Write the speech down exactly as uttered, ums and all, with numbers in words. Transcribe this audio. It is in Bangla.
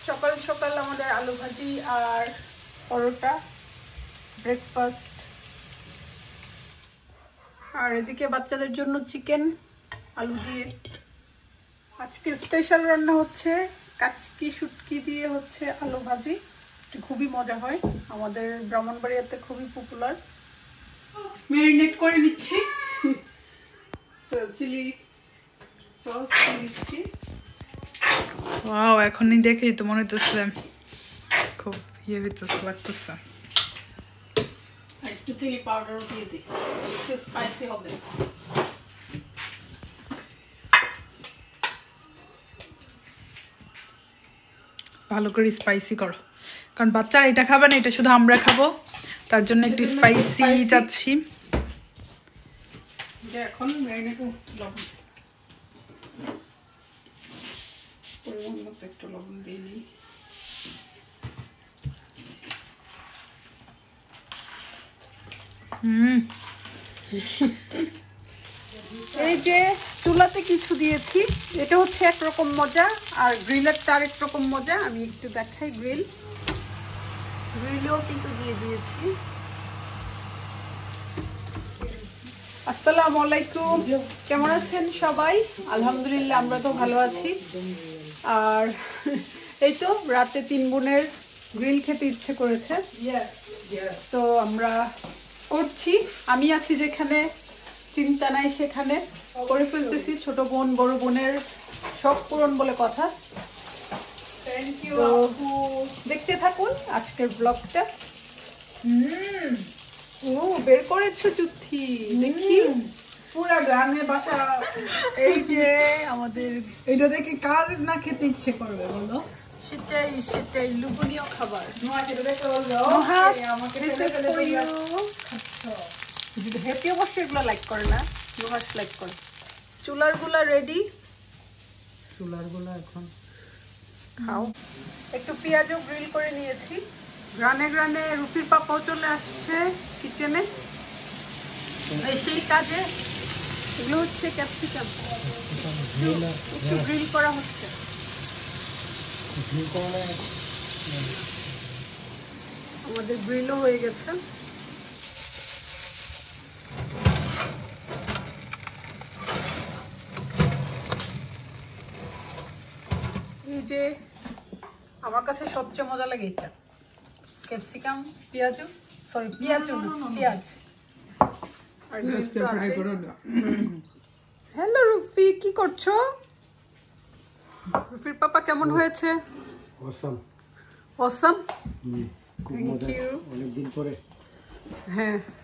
সকাল সকাল আমাদের আলু ভাজি আর পরোটা ব্রেকফাস্ট। আর এদিকে বাচ্চাদের জন্য চিকেন আলু দিয়ে। আজকে স্পেশাল রান্না হচ্ছে কাচকি শুটকি দিয়ে হচ্ছে আলু ভাজি। খুবই মজা হয়, আমাদের ব্রাহ্মণবাড়িয়াতে খুবই পপুলার। ম্যারিনেট করে নিচ্ছি, চিলি সস নিচ্ছি। ওয়াও, এখনই দেখেই তো মনে হচ্ছে খুব ইয়ে হইতেছে, লাগতেছে। একটু চিলি পাউডারও দিয়ে দিই, একটু স্পাইসি হবে। ভালো করে স্পাইসি করো, কারণ বাচ্চারা এটা খাবে না, এটা শুধু আমরা খাবো, তার জন্য একটু স্পাইসি চাচ্ছি। এখন ম্যারিনেট লবণ পরিমাণ মতো একটু লবণ দিয়ে নিই। হুম, এই যে চুলাতে কিছু দিয়েছি, এটা হচ্ছে একরকম মজা, আর গ্রিলেরটা আরেক রকম মজা। আমি একটু দেখাই, গ্রিল গ্রিলেও কিন্তু দিয়ে দিয়েছি। আসসালামু আলাইকুম, কেমন আছেন সবাই? আলহামদুলিল্লাহ, আমরা তো ভালো আছি। আর এই তো রাতে তিন বোনের গ্রিল খেতে ইচ্ছে করেছে, তো আমরা করছি। আমি আছি যেখানে, চিন্তা নাই সেখানে, করে ফেলতেছি। ছোট বোন বড় বোনের শখ পূরণ বলে কথা। তো দেখতে থাকুন আজকের ব্লগটা। ও বের করেছো জুথি, দেখি পুরা গ্রামে বাসা। এই যে আমাদের, এটা দেখে কার না খেতে ইচ্ছে করবে বলো? সেটাই সেটাই লুবনীয় খাবার। হ্যাপি অবশ্যই এগুলো লাইক করে না, নুহাস লাইক করে। চুলার গুলা রেডি, চুলার গুলো এখন খাও। একটু পেঁয়াজও গ্রিল করে নিয়েছি। গ্রানে গ্রানে রুপির পাপাও চলে আসছে কিচেনে, সেই কাজে। এগুলো হচ্ছে ক্যাপসিকাম, একটু গ্রিল করা হচ্ছে। আমাদের গ্রিলও হয়ে গেছে। এই যে আমার কাছে সবচেয়ে মজা লাগে এটা, ক্যাপসিকাম পেঁয়াজ, সরি পেঁয়াজ পেঁয়াজ আর হ্যালো রুফি, কি করছো? রুফির পাপা কেমন হয়েছে? অসাম অসাম, খুব মজা, অনেকদিন পরে। হ্যাঁ